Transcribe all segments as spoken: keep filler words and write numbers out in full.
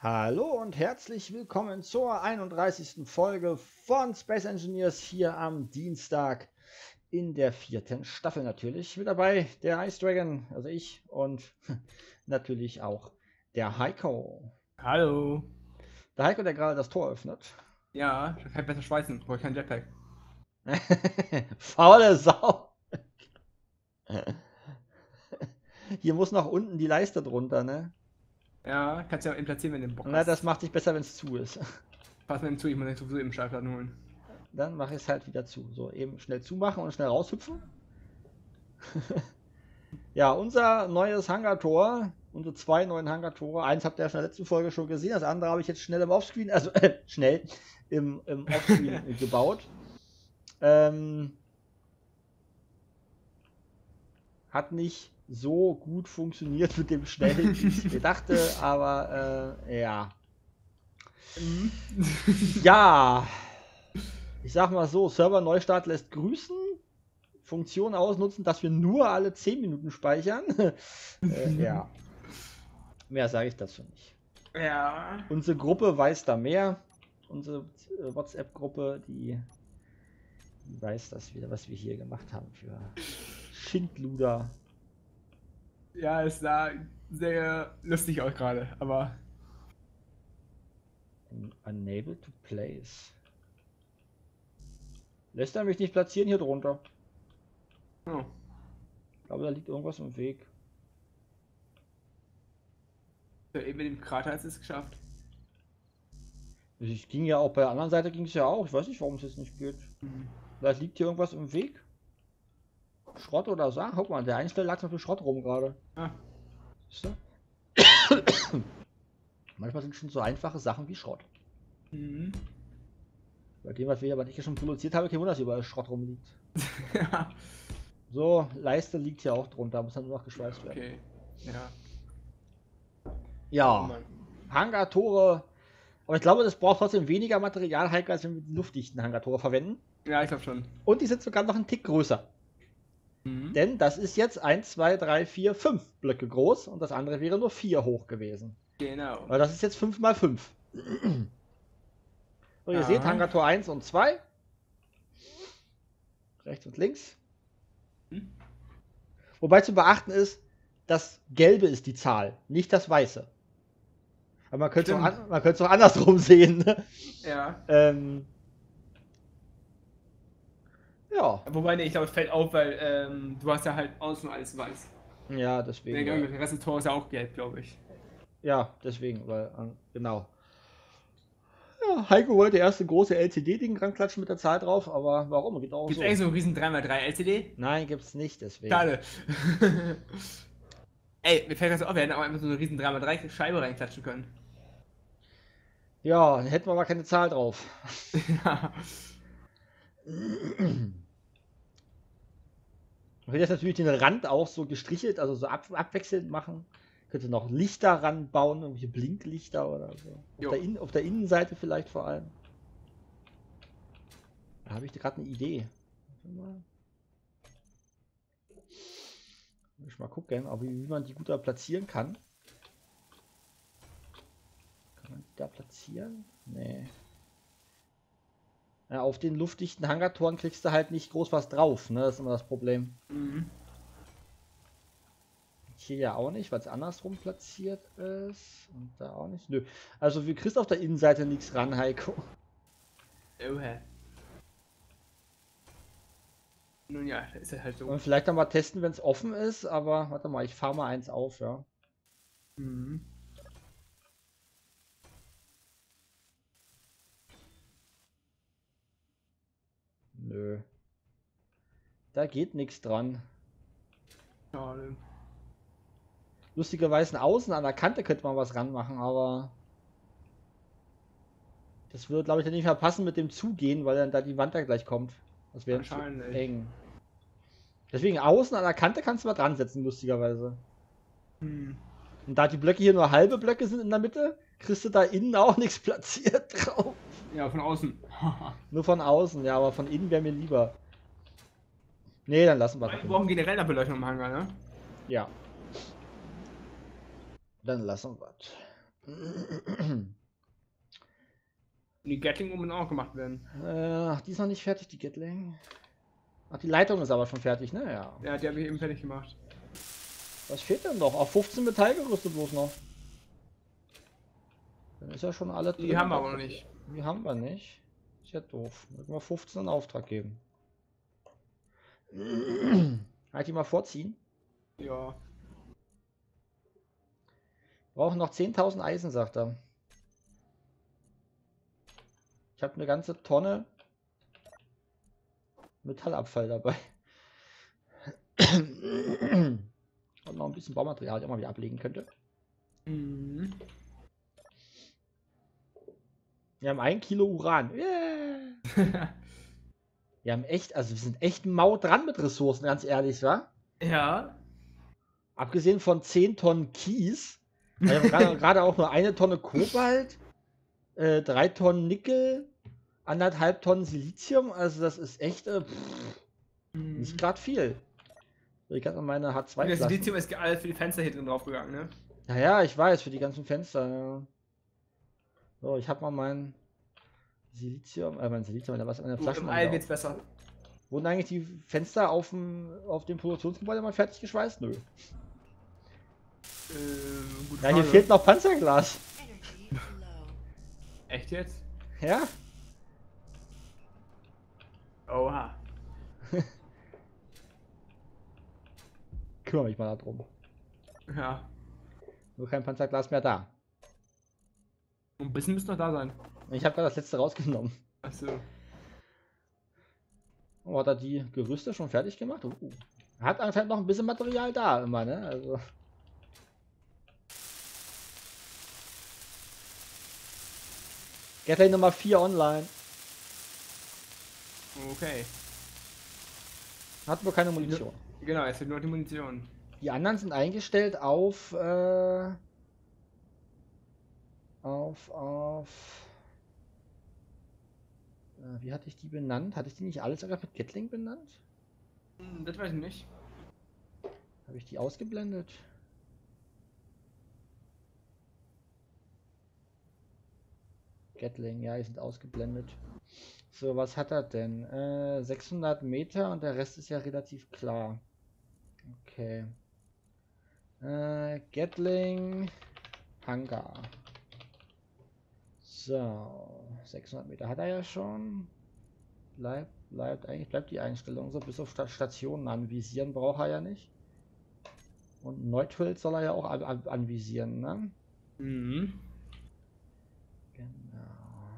Hallo und herzlich willkommen zur einunddreißigsten Folge von Space Engineers hier am Dienstag in der vierten Staffel natürlich. Mit dabei der Ice Dragon, also ich, und natürlich auch der Heiko. Hallo. Der Heiko, der gerade das Tor öffnet. Ja, ich kann besser schweißen, brauche ich kein Jetpack. Faule Sau! Hier muss noch unten die Leiste drunter, ne? Ja, kannst ja eben platzieren, wenn du Bock Na, hast. das macht sich besser, wenn es zu ist. Pass mir eben zu, ich muss nicht sowieso eben Schallplatten holen. Dann mache ich es halt wieder zu. So, eben schnell zumachen und schnell raushüpfen. Ja, unser neues Hangar-Tor, unsere zwei neuen Hangar-Tore. Eins habt ihr ja schon in der letzten Folge schon gesehen, das andere habe ich jetzt schnell im Offscreen, also äh, schnell im, im Offscreen gebaut. Ähm, hat nicht so gut funktioniert mit dem Schnellen, wie ich mir dachte, aber äh, ja. Mhm. Ja, ich sag mal so, Server-Neustart lässt grüßen. Funktion ausnutzen, dass wir nur alle zehn Minuten speichern. äh, ja. Mehr sage ich dazu nicht. Ja. Unsere Gruppe weiß da mehr. Unsere WhatsApp-Gruppe, die, die weiß das wieder, was wir hier gemacht haben für Schindluder. Ja, es sah sehr lustig aus gerade, aber. Unable to place. Lässt er mich nicht platzieren hier drunter? Oh. Ich glaube, da liegt irgendwas im Weg. Ja, eben mit dem Krater hast du es geschafft. Es ging ja auch, bei der anderen Seite ging es ja auch. Ich weiß nicht, warum es jetzt nicht geht. Mhm. Vielleicht liegt hier irgendwas im Weg. Schrott oder so. Guck mal, der Einstell lag noch für Schrott rum gerade. Ah. Manchmal sind schon so einfache Sachen wie Schrott. Mhm. Bei dem, was wir aber nicht schon produziert haben, kein Wunder, dass überall Schrott rumliegt. Ja. So, Leiste liegt hier auch drunter, muss dann nur noch geschweißt werden. Okay. Ja. Ja, Oh Mann. Hangar-Tore. Aber ich glaube, das braucht trotzdem weniger Material, Heiko, als wenn wir die luftdichten Hangar-Tore verwenden. Ja, ich glaube schon. Und die sind sogar noch einen Tick größer. Mhm. Denn das ist jetzt eins, zwei, drei, vier, fünf Blöcke groß und das andere wäre nur vier hoch gewesen. Genau. Weil das ist jetzt fünf mal fünf. So, ihr Ja. seht Hangar-Tor eins und zwei. Rechts und links. Hm? Wobei zu beachten ist, das Gelbe ist die Zahl, nicht das Weiße. Aber man könnte es auch, an, man könnte es auch andersrum sehen. Ne? Ja. Ähm, ja. Wobei, nee, ich glaube, es fällt auf, weil ähm, du hast ja halt außen alles weiß. Ja, deswegen. Der, Ja. der Rest des Tors ist ja auch gelb, glaube ich. Ja, deswegen, weil, genau. Ja, Heiko wollte erst ein große L C D-Ding ranklatschen mit der Zahl drauf, aber warum? Geht auch Gibt es so. eigentlich so einen riesen drei mal drei L C D? Nein, gibt's nicht, deswegen. Schade. Ey, mir fällt das auf, wir hätten auch einfach so eine riesen drei mal drei Scheibe reinklatschen können. Ja, dann hätten wir mal keine Zahl drauf. Ja. Man könnte jetzt natürlich den Rand auch so gestrichelt, also so ab, abwechselnd machen. Könnte noch Lichter ranbauen, irgendwelche Blinklichter oder so. Auf der, In, auf der Innenseite vielleicht vor allem. Da habe ich gerade eine Idee. Ich mal gucken, ob, wie man die gut da platzieren kann. Kann man die da platzieren? Nee. Ja, auf den luftdichten Hangartoren kriegst du halt nicht groß was drauf, ne? Das ist immer das Problem. Mhm. Hier ja auch nicht, weil es andersrum platziert ist. Und da auch nicht. Nö. Also wir kriegst auf der Innenseite nichts ran, Heiko. Oha. Nun ja, ist ja halt so. Und vielleicht dann mal testen, wenn es offen ist, aber warte mal, ich fahre mal eins auf, ja. Mhm. Nö. Da geht nichts dran. Schade. Lustigerweise außen an der Kante könnte man was ranmachen, aber das würde, glaube ich, dann nicht mehr passen mit dem Zugehen, weil dann da die Wand da gleich kommt. Das wäre zu eng. Deswegen außen an der Kante kannst du mal dran setzen, lustigerweise. Hm. Und da die Blöcke hier nur halbe Blöcke sind in der Mitte, kriegst du da innen auch nichts platziert drauf. Ja, von außen. Nur von außen, ja, aber von innen wäre mir lieber. Nee, dann lassen wir Wir das. brauchen generell eine Beleuchtung im Hangar, ne? Ja. Dann lassen wir es. Die Gatling muss auch gemacht werden. Ach, äh, die ist noch nicht fertig, die Gatling. Ach, die Leitung ist aber schon fertig, ne? Ja. Ja, die habe ich eben fertig gemacht. Was fehlt denn noch? Auf fünfzehn Metallgerüste bloß noch. Dann ist ja schon alle drin. Die haben wir aber noch nicht. Die haben wir nicht. Ist ja doof. Müssen wir fünfzehn in Auftrag geben. Kann ich die mal vorziehen? Ja. Brauchen noch zehntausend Eisen, sagt er. Ich habe eine ganze Tonne Metallabfall dabei. Und noch ein bisschen Baumaterial, das man wieder ablegen könnte. Mhm. Wir haben ein Kilo Uran. Yeah. Wir haben echt, also wir sind echt mau dran mit Ressourcen, ganz ehrlich, wa? Ja. Abgesehen von zehn Tonnen Kies. Wir haben gerade auch nur eine Tonne Kobalt, äh, drei Tonnen Nickel, anderthalb Tonnen Silizium. Also das ist echt äh, pff, Mhm. nicht gerade viel. Ich habe meine H zwei Das Silizium ist alles für die Fenster hier drin draufgegangen, ne? Naja, ich weiß, für die ganzen Fenster. Ja. So, ich habe mal mein Silizium, äh, mein Silizium, meine, was an der Flasche. Im All geht's besser. Wurden eigentlich die Fenster auf dem, auf dem Produktionsgebäude mal fertig geschweißt? Nö. Äh, gute Ja, hier Frage. fehlt noch Panzerglas. Echt jetzt? Ja? Oha. Kümmere mich mal darum. Ja. Nur kein Panzerglas mehr da. Ein bisschen müsste noch da sein. Ich habe gerade das letzte rausgenommen. Achso. Oh, hat er die Gerüste schon fertig gemacht? Uh. Hat anscheinend noch ein bisschen Material da immer, ne? Also. Gatling Nummer vier online. Okay. Hat nur keine Munition. Genau, jetzt fehlt nur die Munition. Die anderen sind eingestellt auf, äh, auf, auf, äh, wie hatte ich die benannt? Hatte ich die nicht alles einfach mit Gatling benannt? Hm, das weiß ich nicht. Habe ich die ausgeblendet? Gatling, ja, die sind ausgeblendet. So, was hat er denn? Äh, sechshundert Meter und der Rest ist ja relativ klar. Okay. Äh, Gatling Hangar. So, sechshundert Meter hat er ja schon. Bleibt, bleibt, eigentlich bleibt die Einstellung so, bis auf Sta Stationen anvisieren braucht er ja nicht. Und Neutral soll er ja auch an an anvisieren, ne? Mhm. Genau.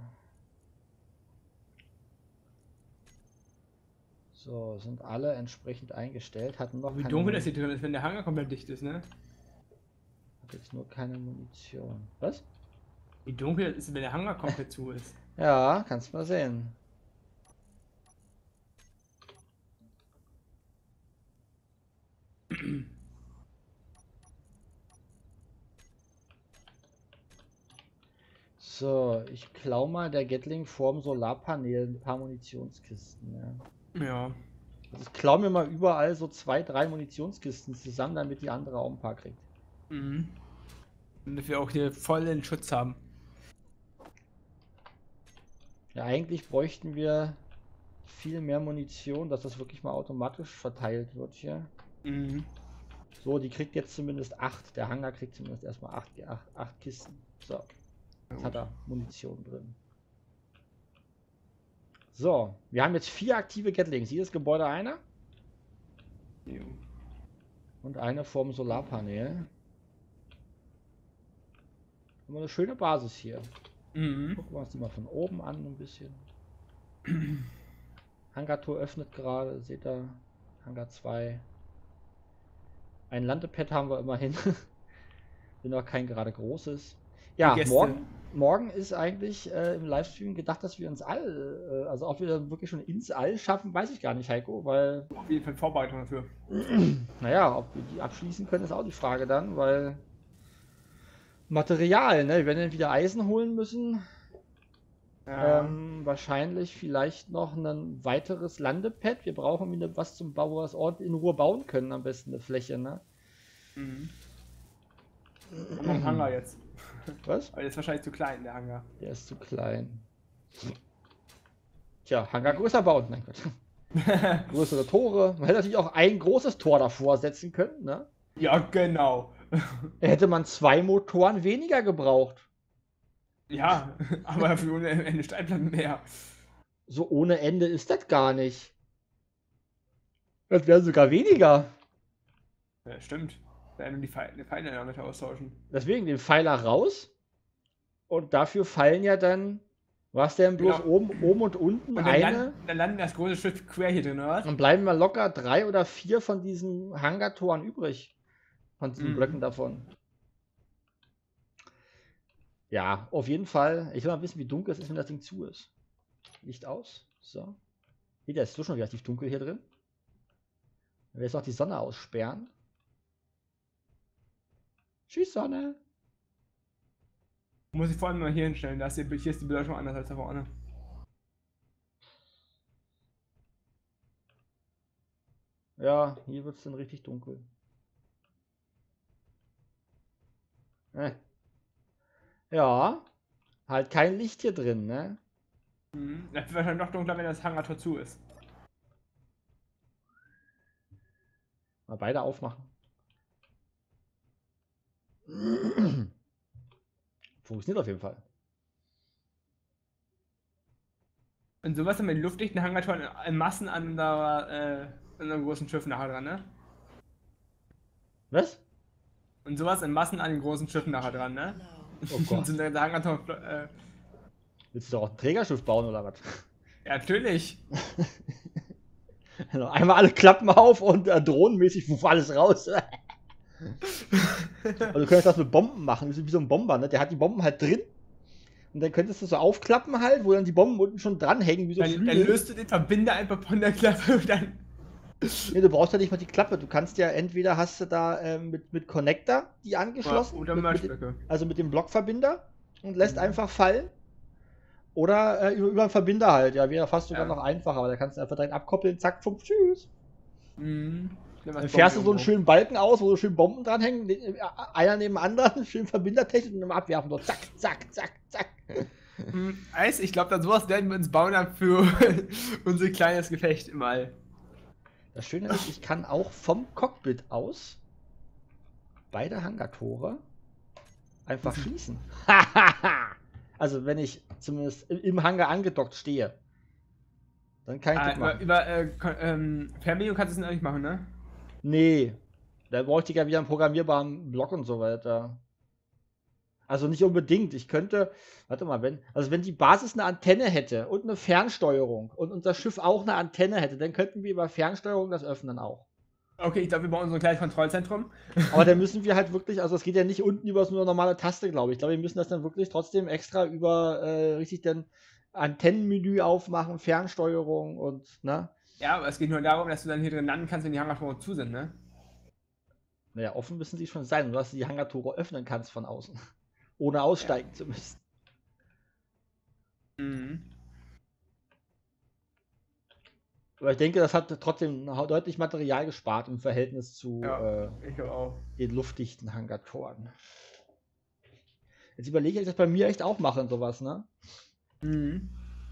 So, sind alle entsprechend eingestellt. Hatten noch Wie keine dunkel Muni- das hier drin ist, wenn der Hangar komplett dicht ist, ne? Hat jetzt nur keine Munition. Was? Wie dunkel das ist, wenn der Hangar komplett zu ist. Ja, kannst mal sehen. So, ich klau mal der Gatling vorm Solarpanel ein paar Munitionskisten. Ja. Ja. Also ich klau mir mal überall so zwei, drei Munitionskisten zusammen, damit die andere auch ein paar kriegt. Mhm. Damit wir auch hier vollen Schutz haben. Ja, eigentlich bräuchten wir viel mehr Munition, dass das wirklich mal automatisch verteilt wird hier. Mhm. So, die kriegt jetzt zumindest acht. Der Hangar kriegt zumindest erstmal acht, acht, acht Kisten. So, jetzt hat er Munition drin. So, wir haben jetzt vier aktive Gatlings. Jedes Gebäude einer. Jo. Und eine vorm Solarpanel. Haben wir eine schöne Basis hier. Mhm. Gucken wir uns die mal von oben an ein bisschen. Hangar-Tor öffnet gerade, seht ihr? Hangar zwei. Ein Landepad haben wir immerhin. Wenn noch kein gerade großes. Ja, Gäste. morgen, morgen ist eigentlich äh, im Livestream gedacht, dass wir ins All, äh, also ob wir dann wirklich schon ins All schaffen, weiß ich gar nicht, Heiko, weil, Auf jeden Fall Vorbereitung dafür. naja, ob wir die abschließen können, ist auch die Frage dann, weil Material, ne, wir werden dann wieder Eisen holen müssen. Ja. Ähm, wahrscheinlich vielleicht noch ein weiteres Landepad. Wir brauchen wieder was zum Bau, wo wir das Ort in Ruhe bauen können, am besten eine Fläche, ne? Mhm. Und noch ein Hangar jetzt. Was? Aber der ist wahrscheinlich zu klein, der Hangar. Der ist zu klein. Tja, Hangar größer bauen. Nein, Gott. Größere Tore. Man hätte natürlich auch ein großes Tor davor setzen können, ne? Ja, genau. Da hätte man zwei Motoren weniger gebraucht. Ja, aber dafür ohne Ende Steinplatten mehr. So ohne Ende ist das gar nicht. Das wären sogar weniger. Ja, stimmt. Werden die Pfeile, die Pfeile ja nicht austauschen. Deswegen den Pfeiler raus. Und dafür fallen ja dann, was denn bloß Genau. oben, oben und unten Und dann, eine. land, dann landen das große Schiff quer hier drin, oder was? Dann bleiben mal locker drei oder vier von diesen Hangartoren übrig. Von diesen Mhm. Blöcken davon. Ja, auf jeden Fall. Ich will mal wissen, wie dunkel es ist, wenn das Ding zu ist. Licht aus. So. Hier, der ist so schon relativ dunkel hier drin. Wenn wir jetzt noch die Sonne aussperren. Tschüss, Sonne. Muss ich vor allem mal hier hinstellen. Da ist die, hier ist die Beleuchtung anders als da vorne. Ja, hier wird es dann richtig dunkel. Äh. Ja, halt kein Licht hier drin, ne? Mhm. Das wird wahrscheinlich noch dunkler, wenn das Hangartor zu ist. Mal beide aufmachen. Funktioniert auf jeden Fall. Und sowas haben wir die luftdichten Hangartoren in Massen an, der, äh, an einem großen Schiff nachher dran, ne? Was? Und sowas in Massen an den großen Schiffen nachher dran, ne? Oh Gott. So der Hangartor, äh, Willst du doch auch ein Trägerschiff bauen oder was? ja, natürlich. Also einmal alle Klappen auf und äh, drohnenmäßig wuff alles raus. Also du könntest das mit Bomben machen, wie so ein Bomber, ne? Der hat die Bomben halt drin. Und dann könntest du so aufklappen halt, wo dann die Bomben unten schon dranhängen, wie so Dann, dann Flügel. löst du den Verbinder einfach von der Klappe und dann. Nee, du brauchst ja nicht mal die Klappe. Du kannst ja entweder hast du da ähm, mit, mit Connector die angeschlossen. Oder mit, mit dem, Marschblöcke. also mit dem Blockverbinder und lässt Mhm. einfach fallen. Oder äh, über, über einen Verbinder halt. Ja, wäre fast sogar Ja. noch einfacher, aber da kannst du einfach direkt abkoppeln, zack, pum, tschüss. Mhm. Dann fährst du so einen schönen Balken aus, wo so schön Bomben dranhängen, ne- einer neben dem anderen, schön Verbindertechnik und dann abwerfen. So zack, zack, zack, zack. Mhm. Eis, ich glaube, dann sowas werden wir uns bauen haben für unser kleines Gefecht im All. Das Schöne ist, ich kann auch vom Cockpit aus beide Hangartore einfach Mhm. schließen. Also wenn ich zumindest im- im Hangar angedockt stehe, dann kann ich Ah, das über machen. über äh, Kon- ähm, Fernbedienung kannst du es nicht machen, ne? Nee, da bräuchte ich ja wieder einen programmierbaren Block und so weiter. Also nicht unbedingt. Ich könnte, warte mal, wenn, also wenn die Basis eine Antenne hätte und eine Fernsteuerung und unser Schiff auch eine Antenne hätte, dann könnten wir über Fernsteuerung das öffnen auch. Okay, ich glaube, wir bauen so ein kleines Kontrollzentrum. Aber dann müssen wir halt wirklich, also es geht ja nicht unten über so eine normale Taste, glaube ich. Ich glaube, wir müssen das dann wirklich trotzdem extra über äh, richtig dann Antennenmenü aufmachen, Fernsteuerung und, ne? Ja, aber es geht nur darum, dass du dann hier drin landen kannst, wenn die Hangartore zu sind, ne? Naja, offen müssen sie schon sein, dass du die Hangartore öffnen kannst von außen. Ohne aussteigen zu müssen. Mhm. Aber ich denke, das hat trotzdem deutlich Material gespart im Verhältnis zu Ja, äh, ich glaube auch. den luftdichten Hangartoren. Jetzt überlege ich, ob ich das bei mir echt auch mache und sowas, ne? Mhm.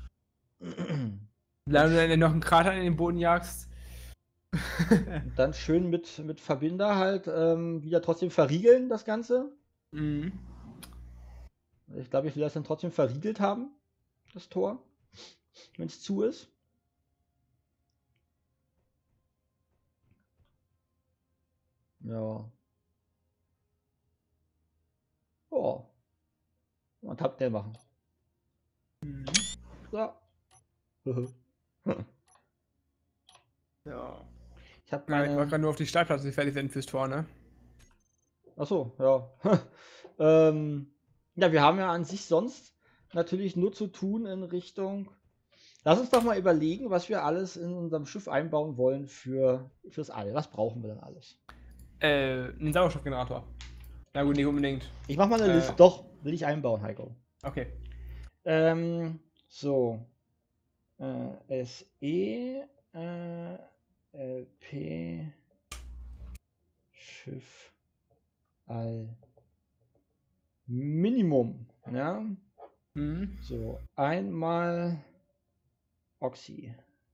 Wenn du dann noch einen Krater in den Boden jagst. Und dann schön mit, mit Verbinder halt ähm, wieder trotzdem verriegeln, das Ganze. Mhm. Ich glaube, ich will das dann trotzdem verriegelt haben, das Tor, wenn es zu ist. Ja. Oh. Und Tab schnell machen. Mhm. So. Ja. Ich habe Ja, ich war meine. gerade nur auf die Startplätze, die fertig werden fürs Tor, ne? Achso, ja. ähm, ja, wir haben ja an sich sonst natürlich nur zu tun in Richtung. Lass uns doch mal überlegen, was wir alles in unserem Schiff einbauen wollen für fürs All. Was brauchen wir denn alles? Äh, einen Sauerstoffgenerator. Na gut, nicht unbedingt. Ich mach mal eine Äh. Liste. Doch, will ich einbauen, Heiko. Okay. Ähm, so. Äh, S E, äh, L P, Schiff, All, Minimum. Ja. Mhm. So, einmal Oxy.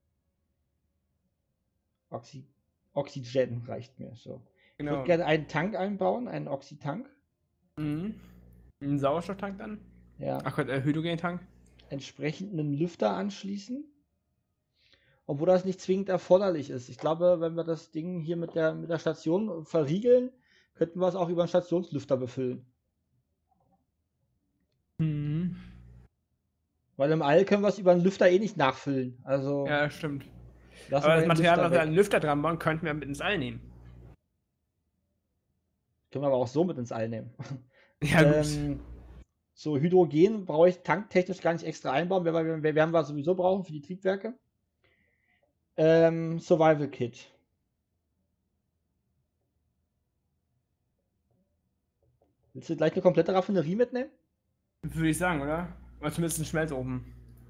Oxy. Oxygen reicht mir. So. Ich würde Genau. gerne einen Tank einbauen, einen Oxy-Tank. Mhm. Einen Sauerstofftank dann? Ja. Ach Gott, äh, Hydrogen-Tank. Entsprechend einen Lüfter anschließen. Obwohl das nicht zwingend erforderlich ist. Ich glaube, wenn wir das Ding hier mit der, mit der Station verriegeln, könnten wir es auch über einen Stationslüfter befüllen. Mhm. Weil im All können wir es über einen Lüfter eh nicht nachfüllen. Also Ja, stimmt. lassen Aber wir das den Material, Lüfter was wir weg. an den Lüfter dran bauen, könnten wir mit ins All nehmen. Können wir aber auch so mit ins All nehmen. Ja, gut. ähm, so Hydrogen brauche ich tanktechnisch gar nicht extra einbauen, werden wir, werden wir sowieso brauchen für die Triebwerke. Ähm, Survival Kit. Willst du gleich eine komplette Raffinerie mitnehmen? Würde ich sagen, oder? Oder zumindest ein Schmelzofen.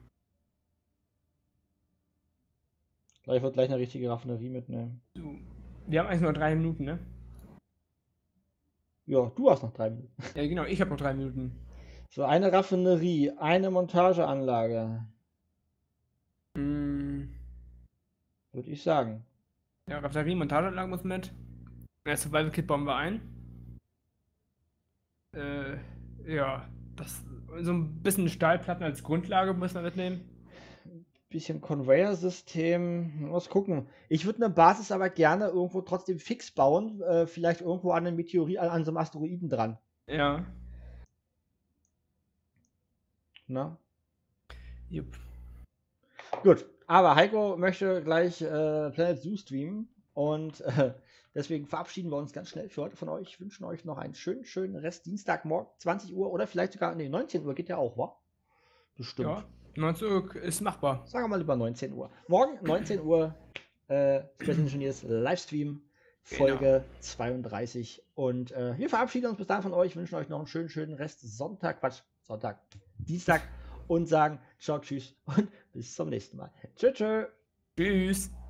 Ich würde gleich eine richtige Raffinerie mitnehmen. So. Wir haben eigentlich nur drei Minuten, ne? Ja, du hast noch drei Minuten. Ja, genau, ich habe noch drei Minuten. So, eine Raffinerie, eine Montageanlage. Mm, Würde ich sagen. ja, Raffinerie, Montageanlage muss mit. Das Survival Kit bauen wir ein. Äh, ja, das, so ein bisschen Stahlplatten als Grundlage müssen wir mitnehmen. Bisschen Conveyor-System. Mal gucken. Ich würde eine Basis aber gerne irgendwo trotzdem fix bauen. Äh, vielleicht irgendwo an einem Meteorit, an, an so einem Asteroiden dran. Ja. Na? Jupp. Gut. Aber Heiko möchte gleich äh, Planet Zoo streamen. Und äh, deswegen verabschieden wir uns ganz schnell für heute von euch. Wünschen euch noch einen schönen, schönen Rest Dienstagmorgen, zwanzig Uhr oder vielleicht sogar, nee, neunzehn Uhr geht ja auch, wa? Bestimmt. Ja, neunzehn Uhr ist machbar. Sagen wir mal lieber neunzehn Uhr. Morgen neunzehn Uhr äh, Space Engineers Livestream, Folge Genau. zweiunddreißig. Und äh, wir verabschieden uns bis dahin von euch, wünschen euch noch einen schönen, schönen Rest Sonntag, Quatsch, Sonntag, Dienstag und sagen ciao, tschüss und bis zum nächsten Mal. Tschüss, tschüss. Tschüss.